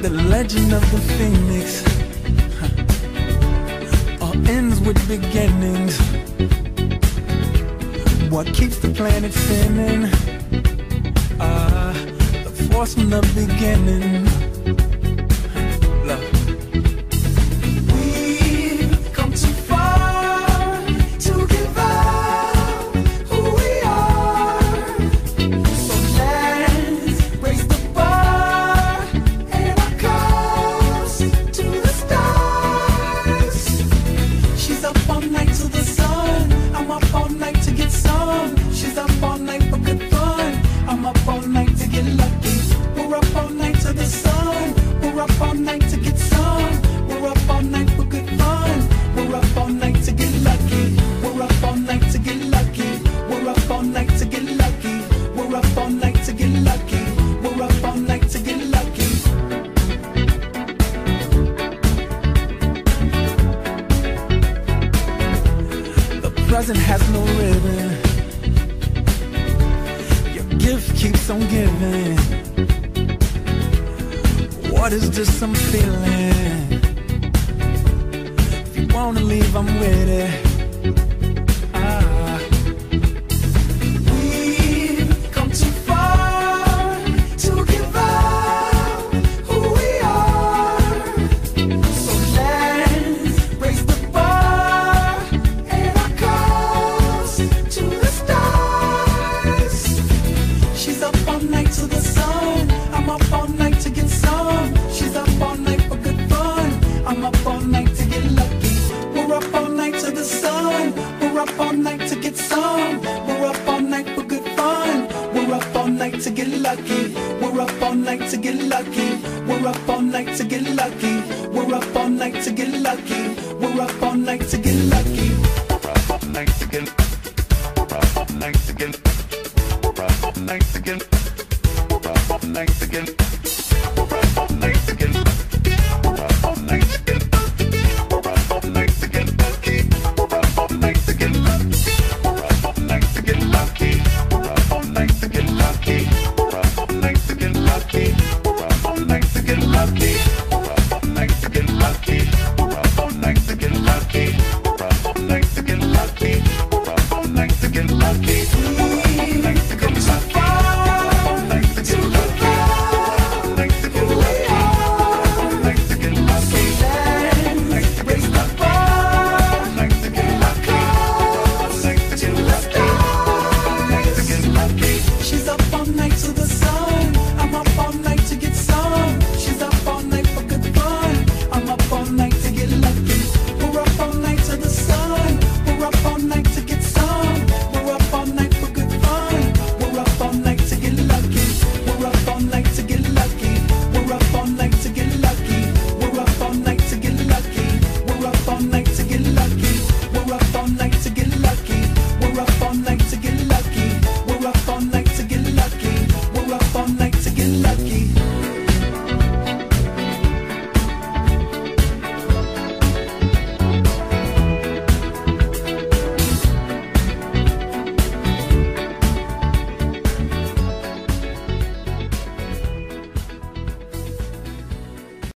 The legend of the phoenix all ends with beginnings. What keeps the planet spinning? The force from the beginning. Love. We've come too far to give up who we are. So let's raise the bar and our cups to the stars. She's up all night to the sun. I'm up all night to get some. She's up all night for good fun. I'm up all night to get lucky. We're up all night to the sun. We're up all night to get some. We're up all night for good fun. We're up all night to get lucky. We're up all night to get lucky. We're up all night to get lucky. We're up all night to get lucky. We're up all night to get lucky. The present has no ribbon. Your gift keeps on giving. What is this I'm feeling? If you wanna leave, I'm with it. We've come too far to give up who we are. So let's raise the bar and our cups to the stars. She's up all night to the sun. I'm up all night to get some. She's up all night for good fun. I'm up all night to get lucky. We're up all night to the sun. We're up all night to get some. We're up all night for good fun. We're up all night to get lucky. We're up all night to get lucky. We're up all night to get lucky. We're up all night to get lucky. We're up all night to get lucky. We're up all night to get. We're up all night to get. We're up all night to get. We're up all night to get. We're up all night to get. We're up all night to get. We're up all night to get lucky. We're up all night to get lucky. We're up all night to get lucky. We're up all night to get lucky. We're up all night to get lucky. We're up all night to get lucky.